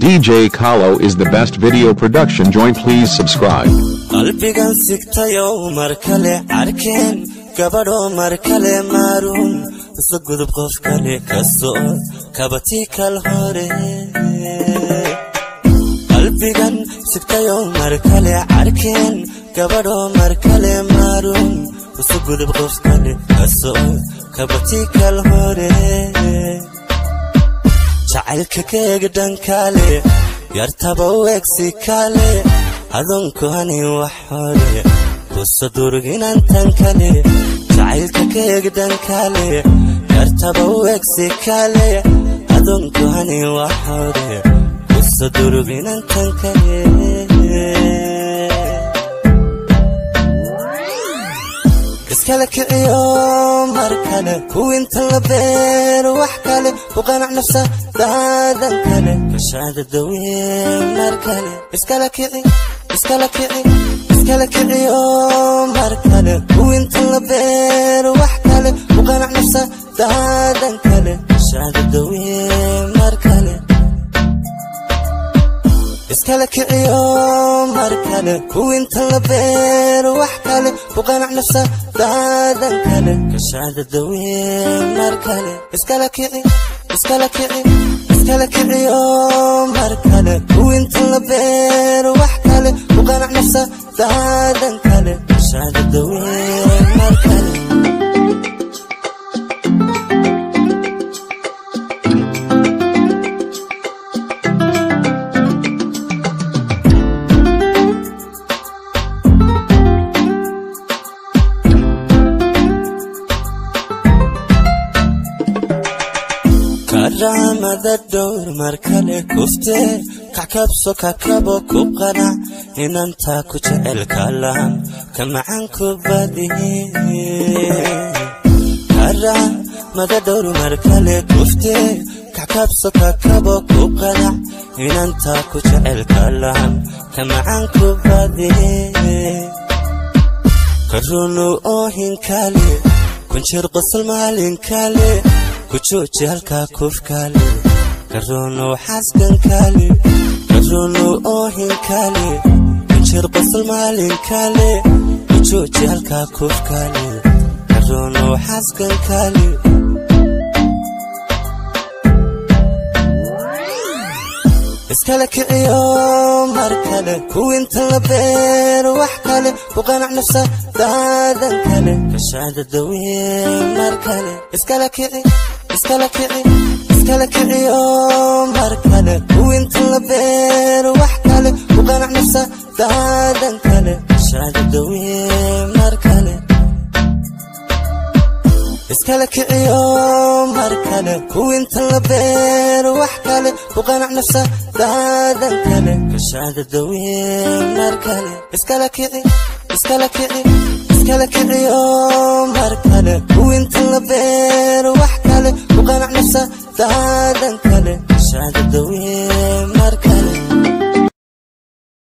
DJ Kalo is the best video production. Join, please subscribe. qalbigan sigtayo markale arkin gabadho markale marun isagudub qof kale kaso kabati kal hore qalbigan sigtayo markale arkin gabadho markale marun isagudub qof kale kaso kabati kal hore jacaylka keegdan kale yartaba weegsi kale adonku hani wax hore kusadurginan tan kale jacaylka keegdan kale yartaba weegsi kale adonku hani wax hore kusadurginan tan kale iskala kiciyo markale kuwinta la beer wax kale uqanac nafsa daadan kale kashaada dawiye markale iskala kiciyo markale kuwinta la beer wax kale uqanac nafsa daadan kale kashaada dawiye markale iskala kiciyo markale kuwinta la beer wax kale uqanac nafsa daadan kale kashaada dawiye markale iskala kiciyo markale kuwinta la beer wax kale uqanac nafsa daadan kale kashaada dawiye markale ramada dowr markale kufte kakabso kakabo kubqana inanta ku jecel kalam kamacan ku badihi ramada dowr markale kufte kakabso kakabo kubqana inanta ku jecel kalam kamacan ku badihi karunu ohin kale kunjir qosl maalin kale kujoji halka kuf kale karono xaskan kale karono ohin kale kunjir qosl maalin kale kujoji halka kuf kale karono xaskan kale iskala kiciyo markale kuwinta la beer wax kale uqanac nafsa daadan kale kashaada dawiye markale iskala kiciyo markale kuwinta la beer wax kale uqanac nafsa daadan kale kashaada dawiye markale iskala kiciyo markale kuwinta la beer wax kale uqanac nafsa daadan kale kashaada dawiye markale iskala kiciyo markale kuwinta la beer wax kale uqanac nafsa daadan kale kashaada dawiye markale